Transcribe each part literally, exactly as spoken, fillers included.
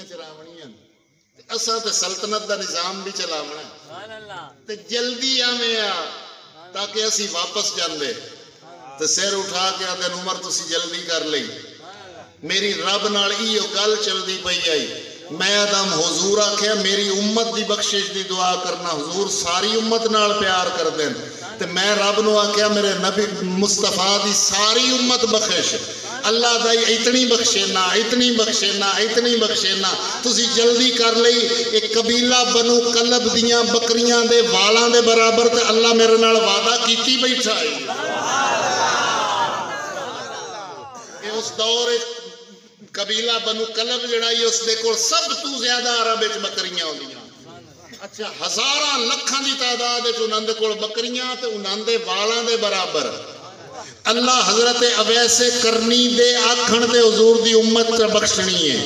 चलावनियां असा तो सल्तनत का निजाम भी चलावना ते जल्दी आवे आ ताकि असी वापस जाते तो सिर उठा के आदे उमर तुसी जल्दी कर ली। मेरी रब नाल इहो गल चलदी पई आई। मैं आदम हुजूर आख्या मेरी उम्मत की बख्शिश की दुआ करना। हुजूर सारी उम्मत नाल प्यार करते हैं ते मैं रब नूं आख्या मेरे नबी मुस्तफा की सारी उम्मत बख्शिश अल्लाह दा इतनी बख्शेना इतनी बख्शेना इतनी बख्शेना तुसी जल्दी कर लई। एक कबीला बनु कलब दियां बकरियां दे वालां दे बराबर ते अल्लाह मेरे नाल वादा कीती बैठा है। उस दौर कबीला बनु कलब जड़ा उसदे कोल सब तू ज्यादा अरब विच बकरियां होंदियां। अच्छा हजारां लखां दी तादाद विच उन्हां दे कोल बकरियां ते उन्हां दे वालां दे बराबर अल्लाह हजरत अवैसे करनी दे आखण ते हुजूर दी उम्मत ते बख्शनी है।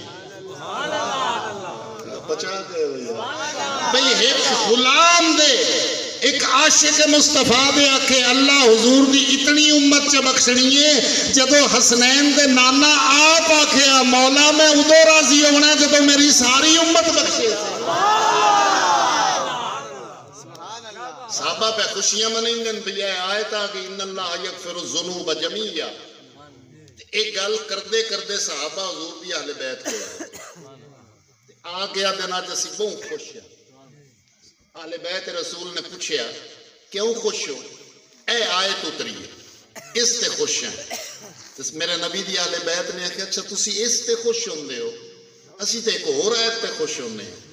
बचा के भाई एक गुलाम दे एक आशिक मुस्तफा दे आखे अल्लाह हुजूर दी इतनी उम्मत च बख्शनी है। जदों हसनैन दे नाना आप आखिया मौला मैं उदों राजी होना जदों मेरी सारी उम्मत बख्शे। साहबा पे खुशियां मनाइंदे भैया आयत आ गई इन्नल्लाह यगफिरु ज़ुनूब जमीया। एक गल करदे करदे साहबा हुजूर दी अहले बैत को आ गया दिन अज असीं बहुत खुश हैं। अहले बैत रसूल ने पूछया क्यों खुश हो? ए आयत उतरी है इस ते खुश हैं। तो मेरे नबी दी अहले बैत ने आख्या अच्छा तुसी इस ते खुश होंदे हो असीं ते एक होर आयत ते खुश होंदे हैं।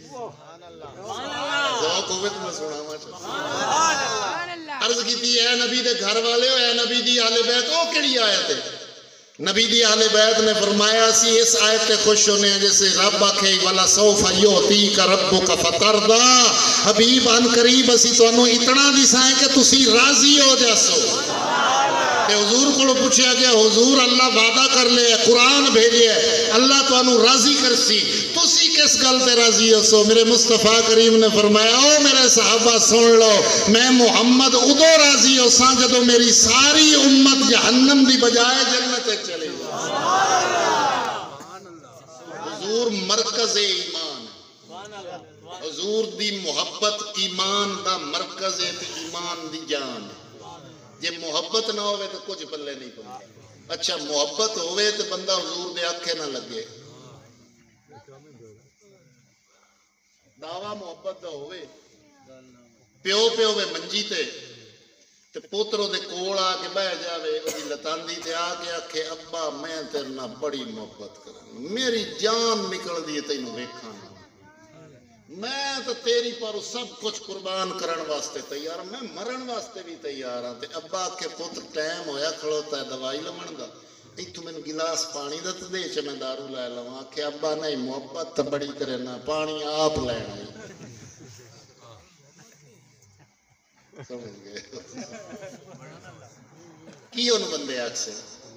अर्ज की है नबी दे घर वाले हो ए नबी दी अहले बैत ओ केड़ी आयत है? नबी दी अहले बैत ने फरमाया सी इस आयत पे खुश होने जैसे रब आखे वाला सौफा युतीका रब्बुका फतरदा। हबीब अन करीब असी तुहानू इतना दिसाए कि तुसी राजी हो जासो। ते हुजूर को पूछा गया हुजूर अल्लाह वादा कर ले कुरान भेजे अल्लाह तुहानू राजी करसी तुसी किस गल ते राजी हो? मेरे मुस्तफा करीम ने फरमाया ओ मेरे सहाबा सुन लो मैं मुहम्मद उदो राजी होसा जदों मेरी सारी उम्मत जहन्नम दी बजाय जन्नत चले। हुजूर मरकज ईमान हुजूर दी मोहब्बत ईमान दा मरकज है ते ईमान दी जान। जे मोहब्बत ना होवे तो कुछ पल्ले नहीं पड़ता। अच्छा मोहब्बत होवे तो बंदा हुजूर दे आखे ना लगे। दावा मोहब्बत दा होवे प्यो पे होवे मंजी ते ते पुत्र दे कोल आके बह जावे ओदी लतांदी ते आके आखे अब्बा मैं तेरे नाल बड़ी मोहब्बत करां मेरी जान निकलदी है तैनू वेखां मैं तो तेरी पर सब कुछ कुर्बान करने वास्ते तैयार मैं मरण वास्ते भी तैयार हाँ। अब्बा के पुत्र टाइम होया खड़ोता है दवाई लवन का इतों मैंने गिलास पानी का तो दे च मैं दारू लै लवा। आखे अब्बा नहीं मुहब्बत तो बड़ी करे ना पानी आप लैना समझ गए की उन बंदे आखसन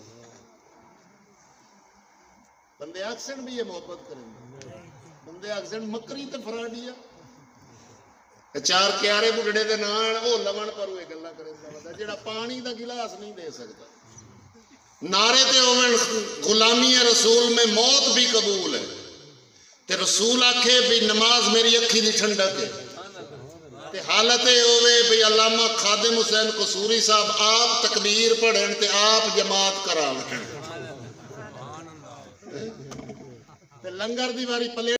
बंदे आखसन भी ये मोहब्बत करेंगे बंदे आखसन मकरी ते फराडिया चार क्यारे बुढ़े दे नाल ओ लवण पर वो गल्लां करेंदा जेड़ा पानी दा गिलास नहीं दे सकता। नारे ते होवन गुलामी रसूल में मौत भी कबूल है ते रसूल आखे भी नमाज मेरी अखी दी ठंडक है ते हालत होवे भी अल्लामा खादिम हुसैन कसूरी साहब आप तकबीर पढ़न ते आप जमात करावन ते लंगर दी वारी प्लेट